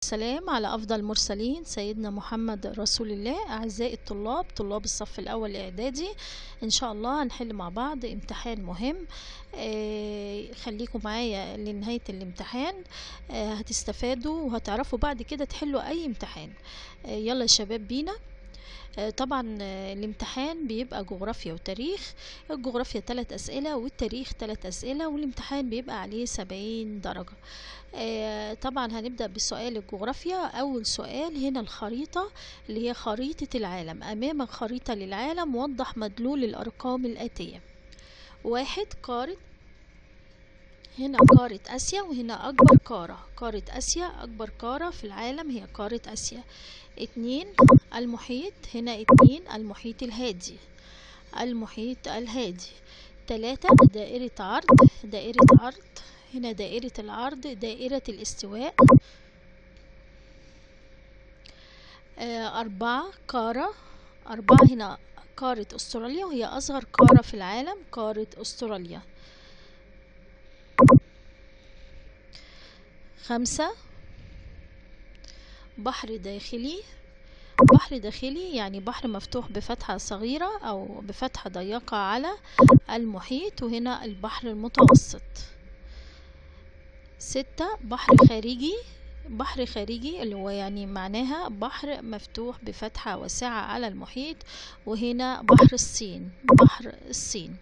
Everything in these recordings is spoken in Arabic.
السلام على أفضل المرسلين سيدنا محمد رسول الله. أعزائي الطلاب، طلاب الصف الأول الإعدادي، إن شاء الله هنحل مع بعض امتحان مهم. خليكم معايا لنهاية الامتحان، هتستفادوا وهتعرفوا بعد كده تحلوا أي امتحان. يلا يا شباب بينا. طبعا الامتحان بيبقى جغرافيا وتاريخ. الجغرافيا 3 أسئلة والتاريخ 3 أسئلة، والامتحان بيبقى عليه 70 درجة. طبعا هنبدأ بسؤال الجغرافيا. أول سؤال هنا الخريطة اللي هي خريطة العالم. أمامك خريطة للعالم، وضح مدلول الأرقام الآتية. 1. هنا قارة آسيا، وهنا أكبر قارة آسيا، أكبر قارة في العالم هي قارة آسيا. 2. المحيط، هنا 2 المحيط الهادي، 3. دائرة عرض، هنا دائرة العرض، دائرة الاستواء. 4 هنا قارة أستراليا، وهي أصغر قارة في العالم، قارة أستراليا. 5 بحر داخلي، يعني بحر مفتوح بفتحة صغيرة أو بفتحة ضيقة على المحيط، وهنا البحر المتوسط. 6 بحر خارجي اللي هو يعني معناها بحر مفتوح بفتحة واسعة على المحيط، وهنا بحر الصين.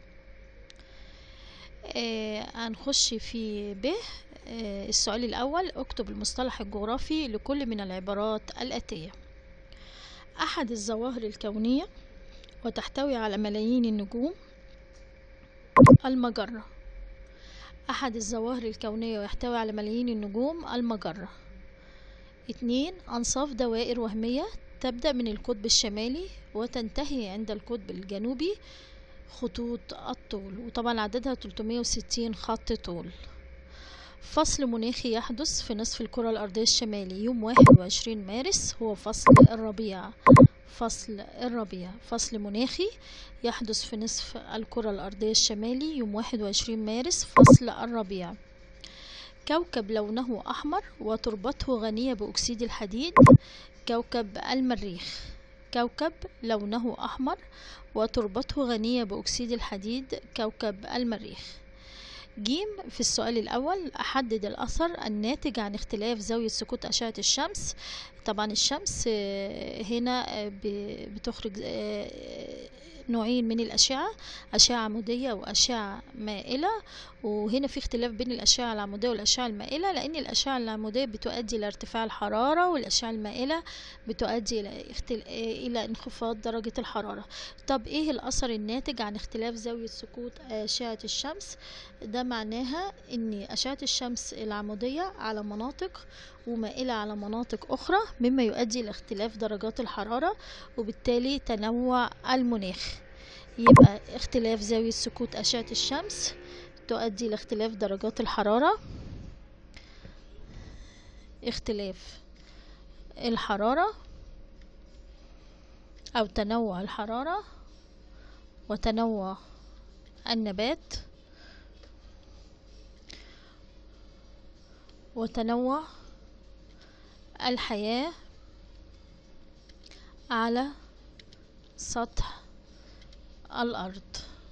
هنخش في السؤال الأول. اكتب المصطلح الجغرافي لكل من العبارات الآتية. أحد الظواهر الكونية وتحتوي على ملايين النجوم. المجرة. أحد الظواهر الكونية ويحتوي على ملايين النجوم، المجرة. 2 أنصاف دوائر وهمية تبدأ من القطب الشمالي وتنتهي عند القطب الجنوبي خطوط الطول، وطبعا عددها 360 خط طول. فصل مناخي يحدث في نصف الكرة الأرضية الشمالي يوم 21 مارس، هو فصل الربيع. فصل مناخي يحدث في نصف الكرة الأرضية الشمالي يوم 21 مارس، فصل الربيع. كوكب لونه أحمر وتربته غنية بأكسيد الحديد، كوكب المريخ. كوكب لونه أحمر وتربته غنية بأكسيد الحديد، كوكب المريخ. جيم في السؤال الأول. أحدد الأثر الناتج عن اختلاف زاوية سقوط أشعة الشمس. طبعا الشمس هنا بتخرج نوعين من الأشعة، أشعة عمودية وأشعة مائلة، وهنا في اختلاف بين الأشعة العمودية والأشعة المائلة، لأن الأشعة العمودية بتؤدي إلى ارتفاع الحرارة، والأشعة المائلة بتؤدي إلى انخفاض درجة الحرارة. طب إيه الأثر الناتج عن اختلاف زاوية سقوط أشعة الشمس؟ ده معناها إن أشعة الشمس العمودية على مناطق ومائلة على مناطق أخرى، مما يؤدي إلى اختلاف درجات الحرارة وبالتالي تنوع المناخ. يبقى اختلاف زاوية سقوط أشعة الشمس تؤدي إلى اختلاف درجات الحرارة، اختلاف الحرارة أو تنوع الحرارة وتنوع النبات وتنوع الحياة على سطح الأرض.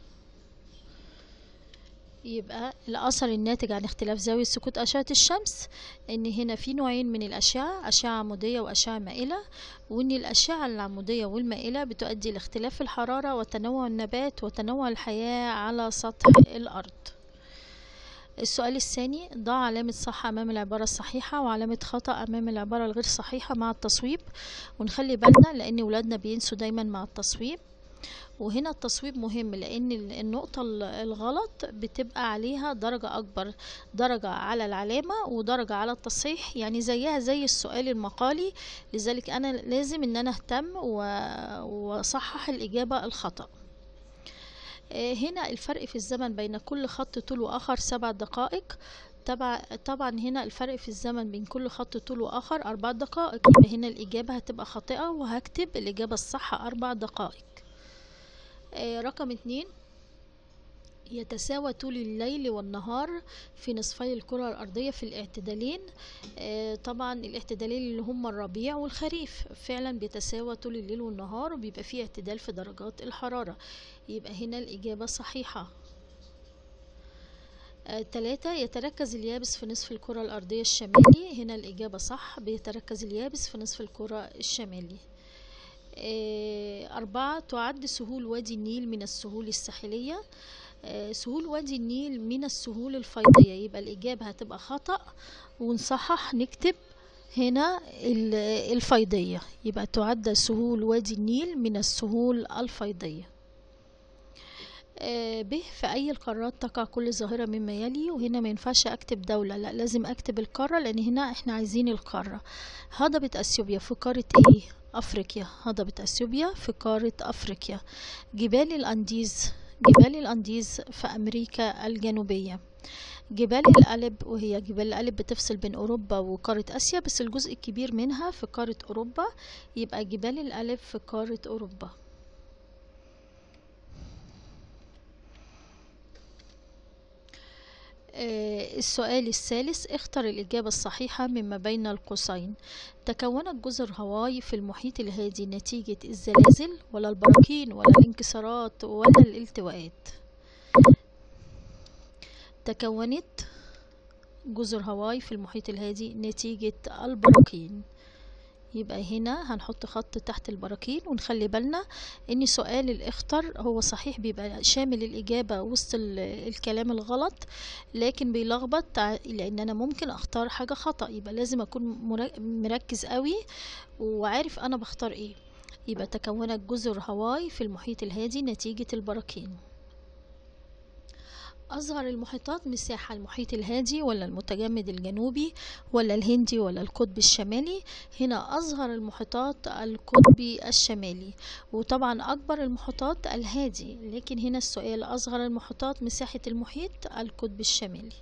يبقى الأثر الناتج عن اختلاف زاوية سقوط أشعة الشمس إن هنا في نوعين من الأشعة، أشعة عمودية وأشعة مائلة، وإن الأشعة العمودية والمائلة بتؤدي لاختلاف الحرارة وتنوع النبات وتنوع الحياة على سطح الأرض. السؤال الثاني. ضع علامة صح أمام العبارة الصحيحة وعلامة خطأ أمام العبارة الغير صحيحة مع التصويب، ونخلي بالنا لأن ولادنا بينسوا دايما مع التصويب، وهنا التصويب مهم لأن النقطة الغلط بتبقى عليها درجة أكبر، درجة على العلامة ودرجة على التصحيح، يعني زيها زي السؤال المقالي، لذلك أنا لازم أن أنا أهتم وصحح الإجابة الخطأ. هنا الفرق في الزمن بين كل خط طول وآخر 7 دقائق. طبعا هنا الفرق في الزمن بين كل خط طول وآخر 4 دقائق، يبقى هنا الإجابة هتبقى خاطئة وهكتب الإجابة الصح 4 دقائق. رقم 2. يتساوى طول الليل والنهار في نصفي الكرة الأرضية في الاعتدالين. طبعا الاعتدالين اللي هم الربيع والخريف فعلا بيتساوى طول الليل والنهار، وبيبقى فيه اعتدال في درجات الحرارة. يبقى هنا الإجابة صحيحة. 3. يتركز اليابس في نصف الكرة الأرضية الشمالي. هنا الإجابة صح، بيتركز اليابس في نصف الكرة الشمالي. 4. تعد سهول وادي النيل من السهول الساحلية. سهول وادي النيل من السهول الفيضية. يبقى الإجابة هتبقى خطأ، ونصحح نكتب هنا الفيضية. يبقى تعد سهول وادي النيل من السهول الفيضية. ب. في أي القارات تقع كل ظاهرة مما يلي. وهنا ما ينفعش أكتب دولة، لا لازم أكتب القارة، لأن هنا إحنا عايزين القارة. هضبة أثيوبيا في قارة إيه؟ أفريقيا. هضبة أثيوبيا في قارة أفريقيا. جبال الأنديز. جبال الأنديز في أمريكا الجنوبية. جبال الألب، وهي جبال الألب بتفصل بين أوروبا وقارة آسيا، بس الجزء الكبير منها في قارة أوروبا. يبقى جبال الألب في قارة أوروبا. السؤال الثالث، اختر الإجابة الصحيحة مما بين القوسين. تكونت جزر هاواي في المحيط الهادي نتيجة الزلازل ولا البراكين ولا الانكسارات ولا الالتواءات؟ تكونت جزر هاواي في المحيط الهادي نتيجة البراكين. يبقى هنا هنحط خط تحت البراكين، ونخلي بالنا ان سؤال الاختر هو صحيح بيبقى شامل الاجابة وسط الكلام الغلط، لكن بيلخبط لان انا ممكن اختار حاجة خطأ. يبقى لازم اكون مركز قوي وعارف انا بختار ايه. يبقى تكونت جزر هاواي في المحيط الهادي نتيجة البراكين. أصغر المحيطات مساحة، المحيط الهادي ولا المتجمد الجنوبي ولا الهندي ولا القطب الشمالي؟ هنا أصغر المحيطات القطبي الشمالي، وطبعا أكبر المحيطات الهادي، لكن هنا السؤال أصغر المحيطات مساحة المحيط القطب الشمالي.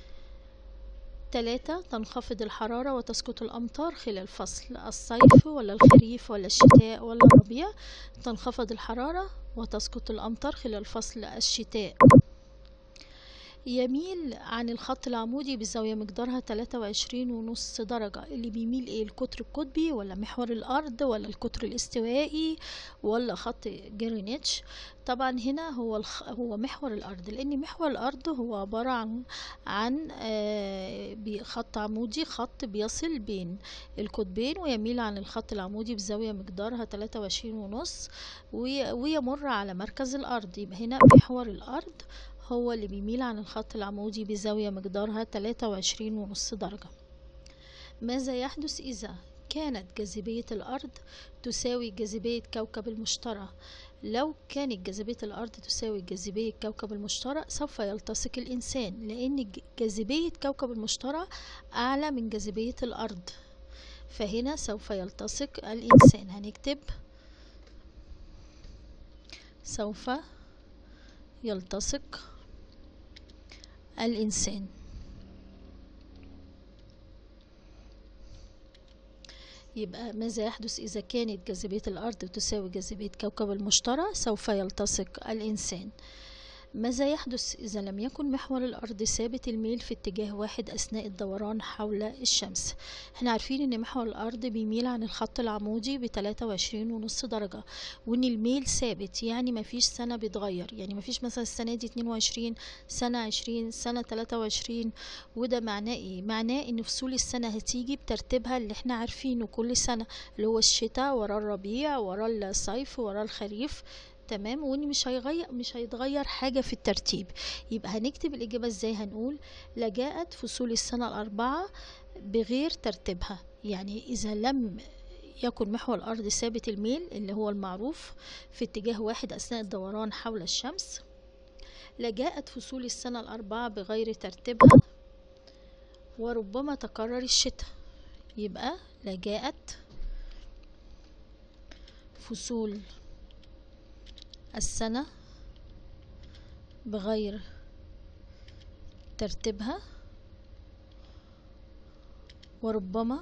3. تنخفض الحرارة وتسقط الأمطار خلال فصل الصيف ولا الخريف ولا الشتاء ولا الربيع؟ تنخفض الحرارة وتسقط الأمطار خلال فصل الشتاء. يميل عن الخط العمودي بزاوية مقدارها 23.5 درجة. اللي بيميل ايه؟ القطر القطبي ولا محور الأرض ولا القطر الاستوائي ولا خط جرينتش؟ طبعا هنا هو محور الأرض، لأن محور الأرض هو عبارة عن خط عمودي، خط بيصل بين القطبين، ويميل عن الخط العمودي بزاوية مقدارها 23.5 ويمر على مركز الأرض. يبقى هنا محور الأرض هو اللي بيميل عن الخط العمودي بزاوية مقدارها 23.5 درجة. ماذا يحدث إذا كانت جاذبية الأرض تساوي جاذبية كوكب المشتري؟ لو كانت جاذبية الأرض تساوي جاذبية كوكب المشتري سوف يلتصق الإنسان، لأن جاذبية كوكب المشتري أعلى من جاذبية الأرض، فهنا سوف يلتصق الإنسان. هنكتب سوف يلتصق الإنسان. يبقى ماذا يحدث إذا كانت جاذبية الأرض تساوي جاذبية كوكب المشتري؟ سوف يلتصق الإنسان. ماذا يحدث إذا لم يكن محور الأرض ثابت الميل في اتجاه واحد أثناء الدوران حول الشمس؟ احنا عارفين ان محور الأرض بيميل عن الخط العمودي ب23.5 درجة، وان الميل ثابت، يعني مفيش سنة بيتغير، يعني مفيش مثلا السنة دي 22 سنة 20 سنة 23. وده معناه ايه؟ معناه ان فصول السنة هتيجي بترتيبها اللي احنا عارفينه كل سنة، اللي هو الشتاء ورا الربيع ورا الصيف ورا الخريف. تمام، وان مش هيتغير حاجة في الترتيب. يبقى هنكتب الإجابة ازاي؟ هنقول لجاءت فصول السنة الأربعة بغير ترتيبها. يعني إذا لم يكن محور الأرض ثابت الميل اللي هو المعروف في اتجاه واحد أثناء الدوران حول الشمس، لجاءت فصول السنة الأربعة بغير ترتيبها وربما تكرر الشتاء. يبقى لجاءت فصول السنة بغير ترتيبها وربما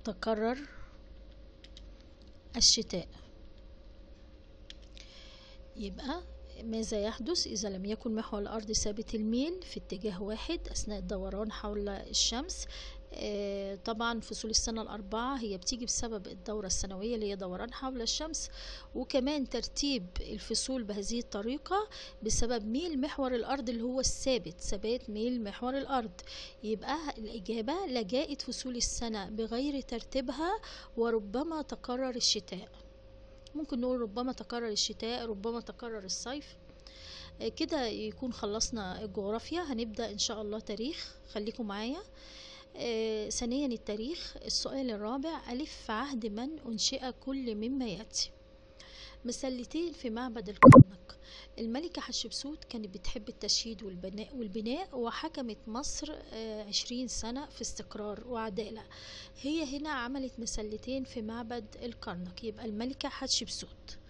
تكرر الشتاء. يبقى ماذا يحدث إذا لم يكن محور الأرض ثابت الميل في اتجاه واحد أثناء الدوران حول الشمس؟ طبعا فصول السنة الأربعة هي بتيجي بسبب الدورة السنوية اللي هي دوران حول الشمس، وكمان ترتيب الفصول بهذه الطريقة بسبب ميل محور الأرض اللي هو الثابت، ثبات ميل محور الأرض. يبقى الإجابة لجاءت فصول السنة بغير ترتيبها، وربما تكرر الشتاء. ممكن نقول ربما تكرر الشتاء، ربما تكرر الصيف. كده يكون خلصنا الجغرافيا. هنبدأ إن شاء الله تاريخ، خليكم معايا. ثانيا التاريخ. السؤال الرابع: ألف في عهد من أنشئ كل مما يأتي؟ مسلتين في معبد الكرنك. الملكة حتشبسوت كانت بتحب التشييد والبناء وحكمت مصر 20 سنة في استقرار وعدالة. هي هنا عملت مسلتين في معبد الكرنك، يبقى الملكة حتشبسوت.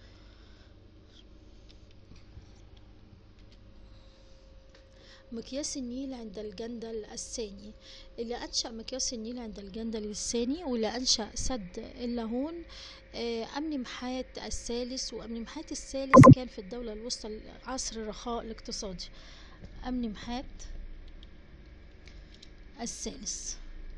مقياس النيل عند الجندل الثاني. اللي أنشأ مقياس النيل عند الجندل الثاني واللي أنشأ سد اللاهون أمنمحات الثالث. وأمنمحات الثالث كان في الدولة الوسطى، عصر الرخاء الاقتصادي. أمنمحات الثالث.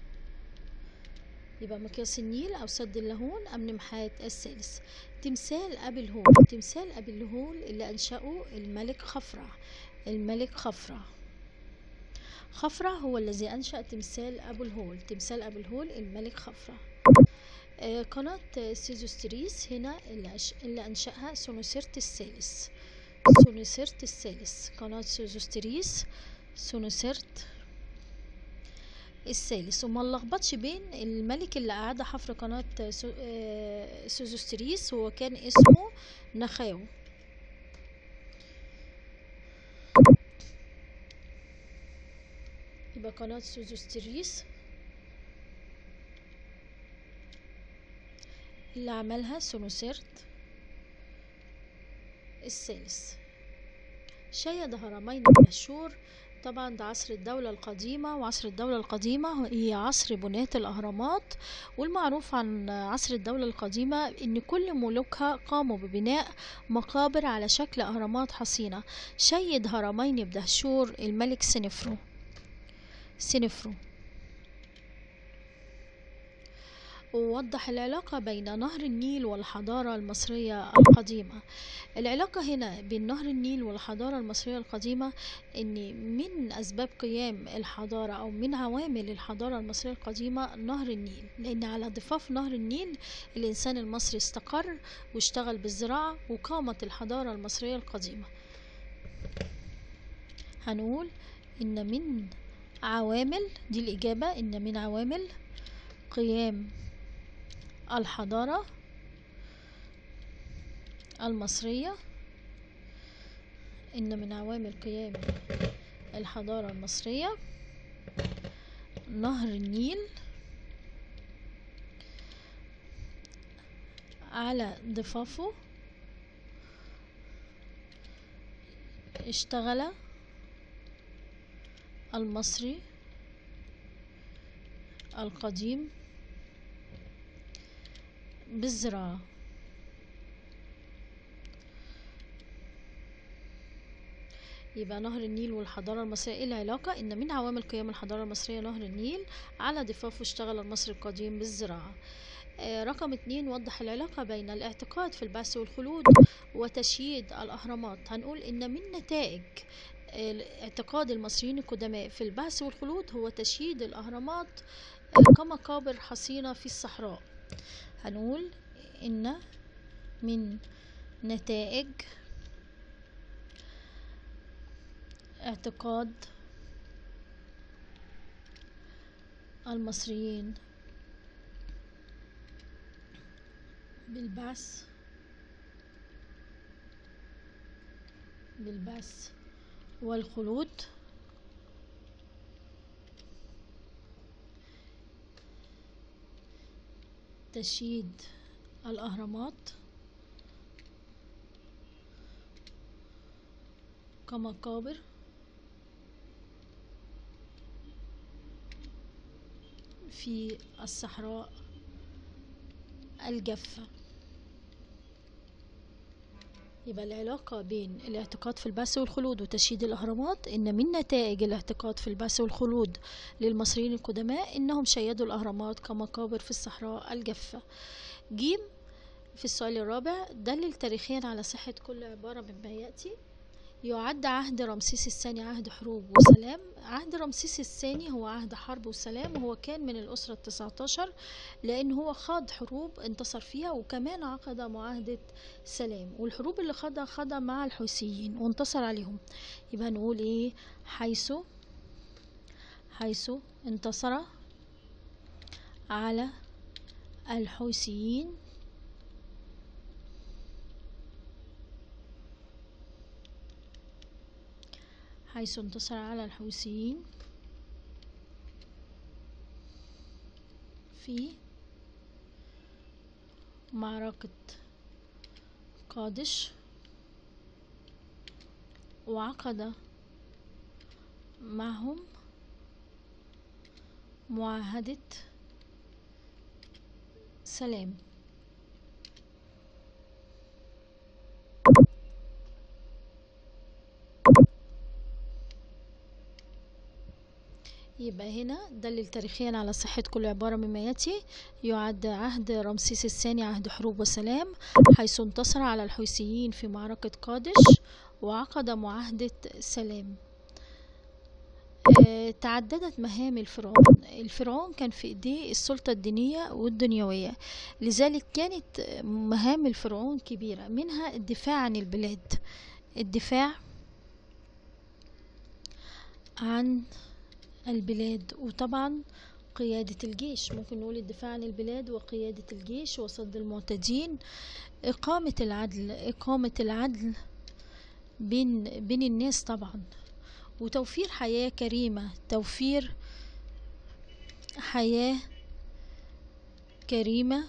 يبقى مقياس النيل أو سد اللاهون أمنمحات الثالث. تمثال أبي الهول. تمثال أبي الهول اللي أنشأه الملك خفرع. الملك خفرع. خفرع هو الذي أنشأ تمثال أبو الهول. تمثال أبو الهول الملك خفرع. قناة سيزوستريس هنا اللي أنشأها سونوسرت الثالث. سونوسرت الثالث. قناة سيزوستريس سونوسرت الثالث. وما نلخبطش بين الملك اللي أعاد حفر قناة سيزوستريس، هو كان اسمه نخاو. يبقى قناة سيزوستريس اللي عملها سونوسرت الثالث. شيد هرمين مشهور. طبعا ده عصر الدولة القديمة، وعصر الدولة القديمة هي عصر بناة الأهرامات. والمعروف عن عصر الدولة القديمة إن كل ملوكها قاموا ببناء مقابر على شكل أهرامات حصينة. شيد هرمين بدهشور الملك سنفرو. ووضح العلاقة بين نهر النيل والحضارة المصرية القديمة. العلاقة هنا بين نهر النيل والحضارة المصرية القديمة إن من أسباب قيام الحضارة أو من عوامل الحضارة المصرية القديمة نهر النيل، لأن على ضفاف نهر النيل الإنسان المصري استقر واشتغل بالزراعة وقامت الحضارة المصرية القديمة. هنقول إن من عوامل، دي الإجابة، إن من عوامل قيام الحضارة المصرية، إن من عوامل قيام الحضارة المصرية نهر النيل على ضفافه اشتغل المصري القديم بالزراعة. يبقى نهر النيل والحضارة المصرية ايه العلاقة؟ ان من عوامل قيام الحضارة المصرية نهر النيل، على ضفافه اشتغل المصري القديم بالزراعة. رقم 2: وضح العلاقة بين الاعتقاد في البعث والخلود وتشييد الأهرامات. هنقول ان من نتائج اعتقاد المصريين القدماء في البعث والخلود هو تشييد الأهرامات كمقابر حصينة في الصحراء. هنقول إن من نتائج اعتقاد المصريين بالبعث والخلود تشييد الأهرامات كمقابر في الصحراء الجافة. يبقى العلاقة بين الاعتقاد في البعث والخلود وتشييد الأهرامات إن من نتائج الاعتقاد في البعث والخلود للمصريين القدماء إنهم شيدوا الأهرامات كمقابر في الصحراء الجافة. جيم في السؤال الرابع، دلل تاريخيا على صحة كل عبارة مما يأتي. يعد عهد رمسيس الثاني عهد حروب وسلام. عهد رمسيس الثاني هو عهد حرب وسلام، وهو كان من الأسرة 19 لأن هو خاض حروب انتصر فيها، وكمان عقد معاهدة سلام، والحروب اللي خاضها مع الحوثيين وانتصر عليهم. يبقى نقول ايه؟ حيث انتصر على الحوثيين في معركة قادش، وعقد معهم معاهدة سلام. يبقى هنا دلل تاريخيا على صحة كل عبارة مما يأتي. يعد عهد رمسيس الثاني عهد حروب وسلام، حيث انتصر على الحوثيين في معركة قادش وعقد معاهدة سلام. تعددت مهام الفرعون كان في ايديه السلطة الدينية والدنيوية، لذلك كانت مهام الفرعون كبيرة، منها الدفاع عن البلاد، وطبعا قيادة الجيش. ممكن نقول الدفاع عن البلاد وقيادة الجيش وصد المعتدين، إقامة العدل بين الناس طبعا، وتوفير حياة كريمة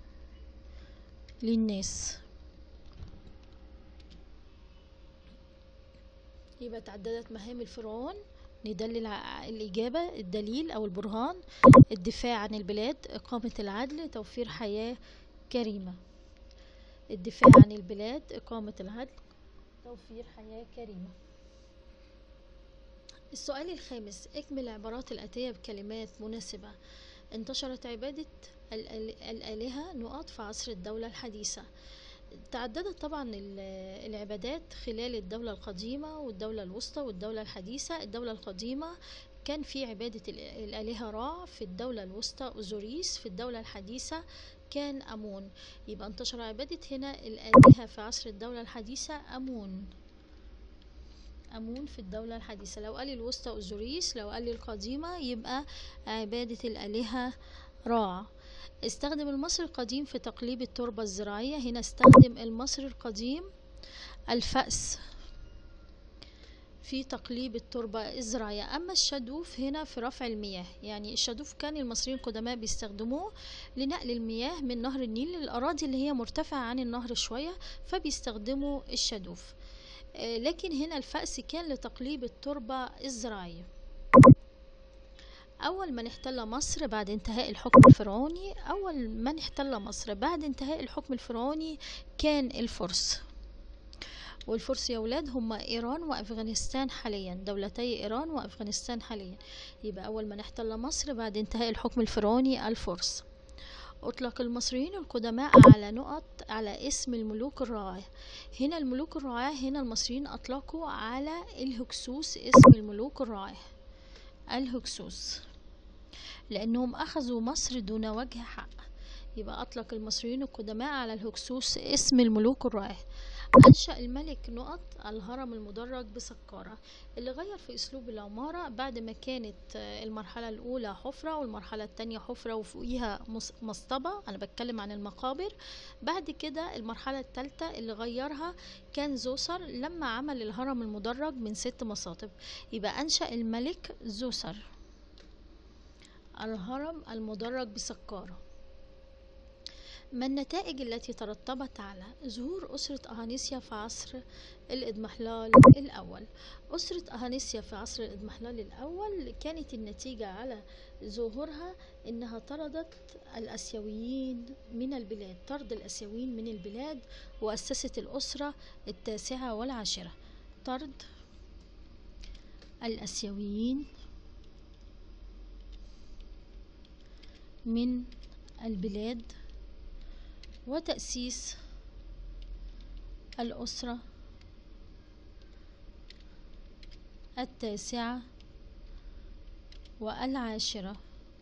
للناس. يبقى تعددت مهام الفرعون، ندلل الإجابة، الدليل أو البرهان: الدفاع عن البلاد، إقامة العدل، توفير حياة كريمة. الدفاع عن البلاد، إقامة العدل، توفير حياة كريمة. السؤال الخامس، اكمل العبارات الآتية بكلمات مناسبة. انتشرت عبادة الآلهة في عصر الدولة الحديثة. تعددت طبعا العبادات خلال الدولة القديمة والدولة الوسطى والدولة الحديثة. الدولة القديمة كان في عبادة الآلهة را، في الدولة الوسطى أوزوريس، في الدولة الحديثة كان أمون. يبقى انتشر عبادة هنا الآلهة في عصر الدولة الحديثة أمون في الدولة الحديثة. لو قال الوسطى أوزوريس، لو قال القديمة يبقى عبادة الآلهة را. استخدم المصري القديم في تقليب التربة الزراعية. هنا استخدم المصري القديم الفأس في تقليب التربة الزراعية. أما الشدوف هنا في رفع المياه، يعني الشدوف كان المصريين القدماء بيستخدموه لنقل المياه من نهر النيل للأراضي اللي هي مرتفعة عن النهر شوية، فبيستخدموا الشدوف. لكن هنا الفأس كان لتقليب التربة الزراعية. أول من احتل مصر بعد انتهاء الحكم الفرعوني كان الفرس. والفرس يا ولاد هم إيران وأفغانستان حاليا، دولتي إيران وأفغانستان حاليا. يبقى أول من احتل مصر بعد انتهاء الحكم الفرعوني الفرس. أطلق المصريين القدماء على اسم الملوك الرعاة. هنا الملوك الرعاة، هنا المصريين أطلقوا على الهكسوس اسم الملوك الرعاة، الهكسوس، لأنهم أخذوا مصر دون وجه حق. يبقى أطلق المصريين القدماء على الهكسوس اسم الملوك الرعاة. أنشأ الملك الهرم المدرج بسقارة. اللي غير في أسلوب العمارة، بعد ما كانت المرحلة الأولى حفرة والمرحلة الثانية حفرة وفوقيها مصطبة، أنا بتكلم عن المقابر. بعد كده المرحلة الثالثة اللي غيرها كان زوسر لما عمل الهرم المدرج من 6 مصاطب. يبقى أنشأ الملك زوسر الهرم المدرج بسقارة. ما النتائج التي ترتبت على ظهور أسرة أهانيسيا في عصر الإضمحلال الأول؟ أسرة أهانيسيا في عصر الإضمحلال الأول كانت النتيجة على ظهورها إنها طردت الآسيويين من البلاد، طرد الآسيويين من البلاد، وأسست الأسرة التاسعة والعاشرة. طرد الآسيويين من البلاد وتأسيس الأسرة التاسعة والعاشرة.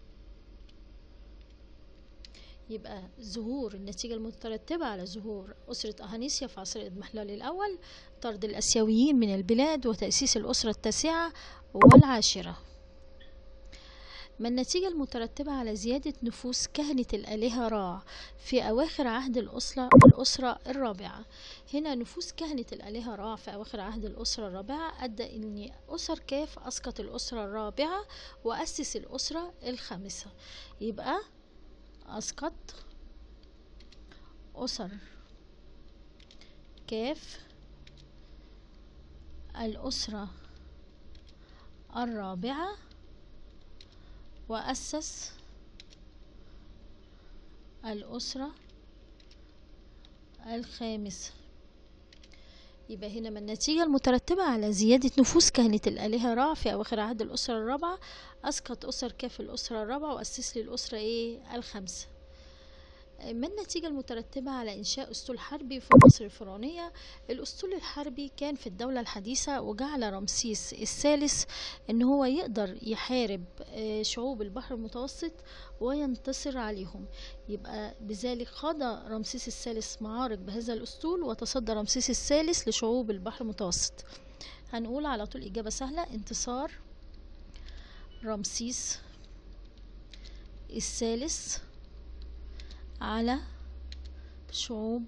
يبقى ظهور النتيجة المترتبة على ظهور أسرة أهانيسيا في عصر الإضمحلال الأول طرد الآسيويين من البلاد وتأسيس الأسرة التاسعة والعاشرة. ما النتيجة المترتبة على زيادة نفوذ كهنة الآلهة را في أواخر عهد الأسرة الرابعة؟ هنا نفوذ كهنة الآلهة را في أواخر عهد الأسرة الرابعة أدى أن أسر كاف أسقط الأسرة الرابعة وأسس الأسرة الخامسة. يبقى أسقط أسر كاف الأسرة الرابعة وأسس الأسرة الخامسة. يبقى هنا من النتيجة المترتبة على زيادة نفوذ كهنة الآلهة را في أواخر عهد الأسرة الرابعة أسقط أسر كاف الأسرة الرابعة وأسس للأسرة الخامسة. ما النتيجة المترتبة على إنشاء أسطول حربي في مصر الفرعونية؟ الأسطول الحربي كان في الدولة الحديثة، وجعل رمسيس الثالث إن هو يقدر يحارب شعوب البحر المتوسط وينتصر عليهم. يبقى بذلك خاض رمسيس الثالث معارك بهذا الأسطول، وتصدى رمسيس الثالث لشعوب البحر المتوسط. هنقول على طول إجابة سهلة: انتصار رمسيس الثالث على شعوب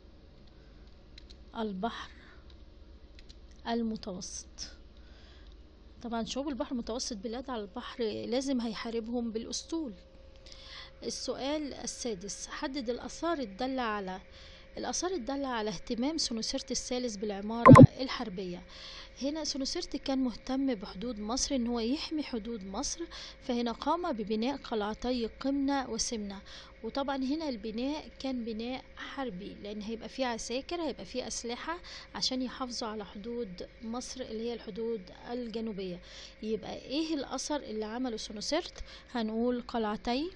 البحر المتوسط. طبعا شعوب البحر المتوسط بلاد على البحر لازم هيحاربهم بالأسطول. السؤال السادس: حدد الآثار الدالة على اهتمام سنوسرت الثالث بالعمارة الحربية. هنا سنوسرت كان مهتم بحدود مصر، ان هو يحمي حدود مصر، فهنا قام ببناء قلعتي قمنة وسمنة. وطبعا هنا البناء كان بناء حربي، لان هيبقى فيه عساكر، هيبقى فيه أسلحة عشان يحافظوا على حدود مصر اللي هي الحدود الجنوبية. يبقى ايه الأثر اللي عمله سنوسرت؟ هنقول قلعتي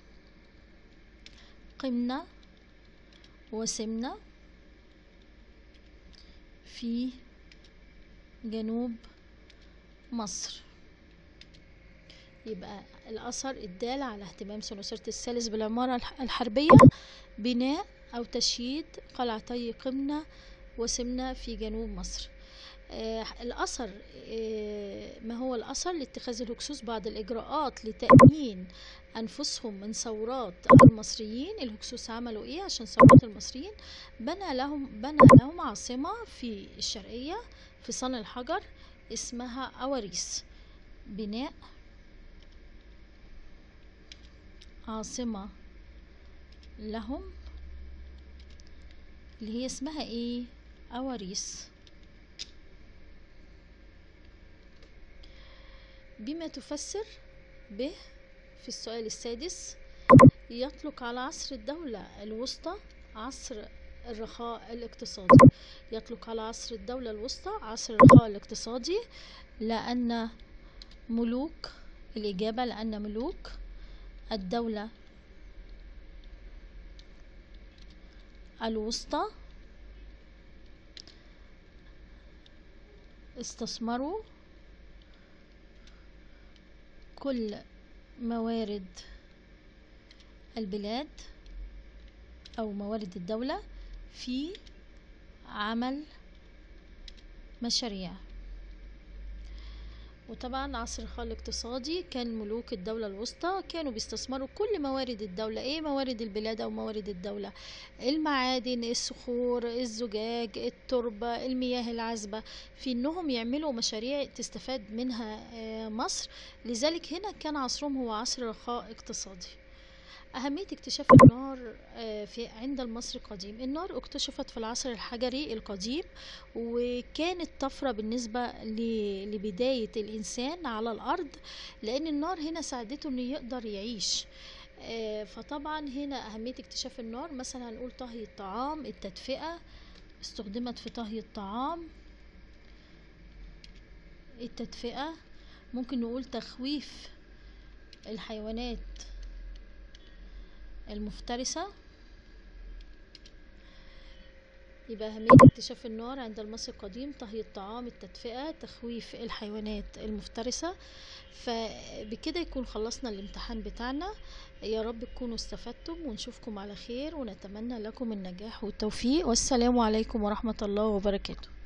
قمنة وسمنة في جنوب مصر. يبقى الأثر الدال على اهتمام سنوسرت الثالث بالعمارة الحربية بناء أو تشييد قلعتي قمنة وسمنة في جنوب مصر. الأثر ما هو الأثر؟ لاتخاذ الهكسوس بعض الإجراءات لتأمين أنفسهم من ثورات المصريين. الهكسوس عملوا إيه عشان ثورات المصريين؟ بنى لهم عاصمة في الشرقية في صن الحجر اسمها أواريس. بناء عاصمة لهم اللي هي اسمها إيه؟ أواريس. بما تفسر به في السؤال السادس: يطلق على عصر الدولة الوسطى عصر الرخاء الاقتصادي. يطلق على عصر الدولة الوسطى عصر الرخاء الاقتصادي لأن ملوك الإجابة لأن ملوك الدولة الوسطى استثمروا كل موارد البلاد أو موارد الدولة في عمل مشاريع. وطبعا عصر الرخاء الاقتصادي كان ملوك الدولة الوسطى كانوا بيستثمروا كل موارد الدولة. ايه موارد البلاد او موارد الدولة؟ المعادن، الصخور، الزجاج، التربة، المياه العذبة، في انهم يعملوا مشاريع تستفاد منها مصر. لذلك هنا كان عصرهم هو عصر رخاء اقتصادي. أهمية اكتشاف النار عند المصري القديم. النار اكتشفت في العصر الحجري القديم، وكانت طفرة بالنسبة لبداية الإنسان على الأرض، لأن النار هنا ساعدته إنه يقدر يعيش. فطبعا هنا أهمية اكتشاف النار، مثلا هنقول طهي الطعام، التدفئة، استخدمت في طهي الطعام، التدفئة. ممكن نقول تخويف الحيوانات المفترسة. يبقى أهمية اكتشاف النار عند المصري القديم: طهي الطعام، التدفئة، تخويف الحيوانات المفترسة. فبكده يكون خلصنا الامتحان بتاعنا. يا رب تكونوا استفدتم، ونشوفكم على خير، ونتمنى لكم النجاح والتوفيق، والسلام عليكم ورحمة الله وبركاته.